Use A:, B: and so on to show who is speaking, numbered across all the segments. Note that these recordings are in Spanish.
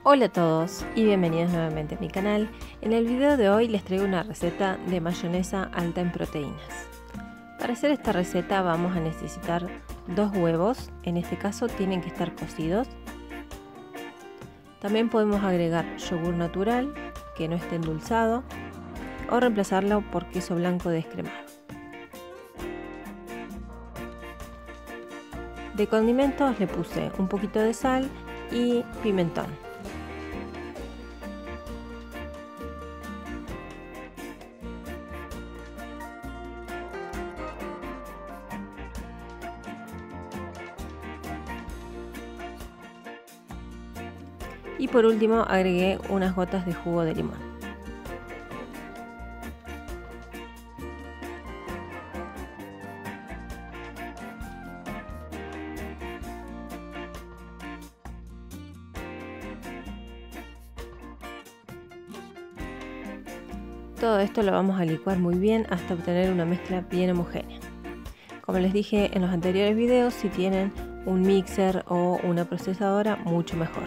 A: Hola a todos y bienvenidos nuevamente a mi canal. En el video de hoy les traigo una receta de mayonesa alta en proteínas. Para hacer esta receta vamos a necesitar 2 huevos, en este caso tienen que estar cocidos. También podemos agregar yogur natural que no esté endulzado o reemplazarlo por queso blanco descremado. De condimentos le puse un poquito de sal y pimentón. Y por último agregué unas gotas de jugo de limón. Todo esto lo vamos a licuar muy bien hasta obtener una mezcla bien homogénea. Como les dije en los anteriores videos, si tienen un mixer o una procesadora, mucho mejor.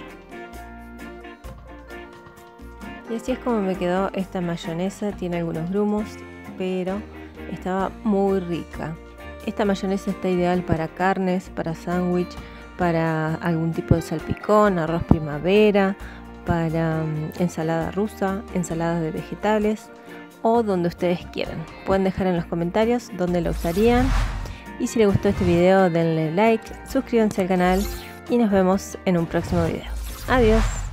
A: Y así es como me quedó esta mayonesa. Tiene algunos grumos, pero estaba muy rica. Esta mayonesa está ideal para carnes, para sándwich, para algún tipo de salpicón, arroz primavera, para ensalada rusa, ensaladas de vegetales o donde ustedes quieran. Pueden dejar en los comentarios dónde la usarían. Y si les gustó este video denle like, suscríbanse al canal y nos vemos en un próximo video. Adiós.